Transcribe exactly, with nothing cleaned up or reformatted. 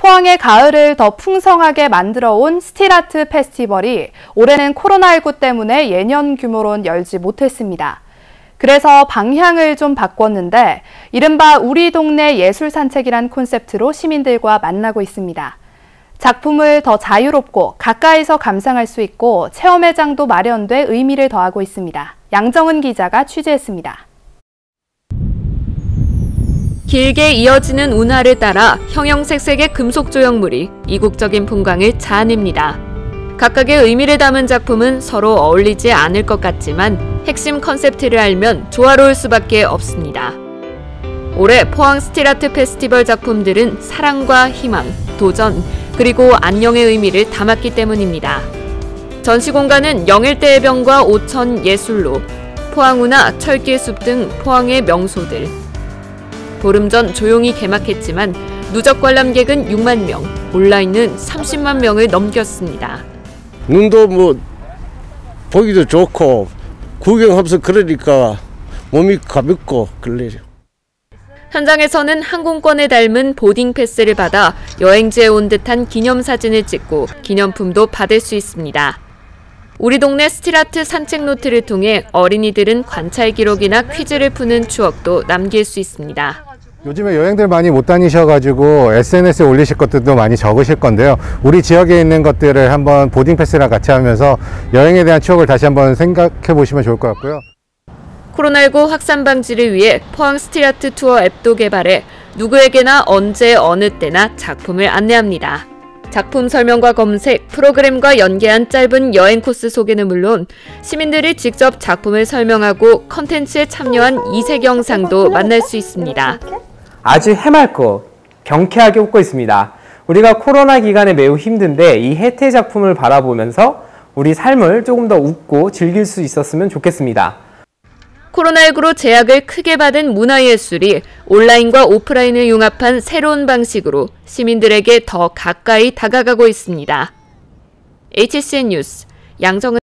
포항의 가을을 더 풍성하게 만들어온 스틸아트 페스티벌이 올해는 코로나십구 때문에 예년 규모로는 열지 못했습니다. 그래서 방향을 좀 바꿨는데 이른바 우리 동네 예술 산책이란 콘셉트로 시민들과 만나고 있습니다. 작품을 더 자유롭고 가까이서 감상할 수 있고 체험회장도 마련돼 의미를 더하고 있습니다. 양정은 기자가 취재했습니다. 길게 이어지는 운하를 따라 형형색색의 금속 조형물이 이국적인 풍광을 자아냅니다. 각각의 의미를 담은 작품은 서로 어울리지 않을 것 같지만 핵심 컨셉트를 알면 조화로울 수밖에 없습니다. 올해 포항 스틸아트 페스티벌 작품들은 사랑과 희망, 도전, 그리고 안녕의 의미를 담았기 때문입니다. 전시공간은 영일대 해변과 오천 예술로, 포항운하, 철길숲 등 포항의 명소들. 보름 전 조용히 개막했지만 누적 관람객은 육만 명, 온라인은 삼십만 명을 넘겼습니다. 눈도 뭐 보기도 좋고 구경하면서 그러니까 몸이 가볍고 그래요. 현장에서는 항공권에 닮은 보딩 패스를 받아 여행지에 온 듯한 기념사진을 찍고 기념품도 받을 수 있습니다. 우리 동네 스틸아트 산책 노트를 통해 어린이들은 관찰 기록이나 퀴즈를 푸는 추억도 남길 수 있습니다. 요즘에 여행들 많이 못 다니셔가지고 에스엔에스에 올리실 것들도 많이 적으실 건데요. 우리 지역에 있는 것들을 한번 보딩 패스랑 같이 하면서 여행에 대한 추억을 다시 한번 생각해 보시면 좋을 것 같고요. 코로나십구 확산 방지를 위해 포항 스틸아트 투어 앱도 개발해 누구에게나 언제 어느 때나 작품을 안내합니다. 작품 설명과 검색, 프로그램과 연계한 짧은 여행 코스 소개는 물론 시민들이 직접 작품을 설명하고 컨텐츠에 참여한 이색 영상도 만날 수 있습니다. 아주 해맑고 경쾌하게 웃고 있습니다. 우리가 코로나 기간에 매우 힘든데 이 혜태 작품을 바라보면서 우리 삶을 조금 더 웃고 즐길 수 있었으면 좋겠습니다. 코로나십구로 제약을 크게 받은 문화예술이 온라인과 오프라인을 융합한 새로운 방식으로 시민들에게 더 가까이 다가가고 있습니다. 에이치씨엔 뉴스 양정은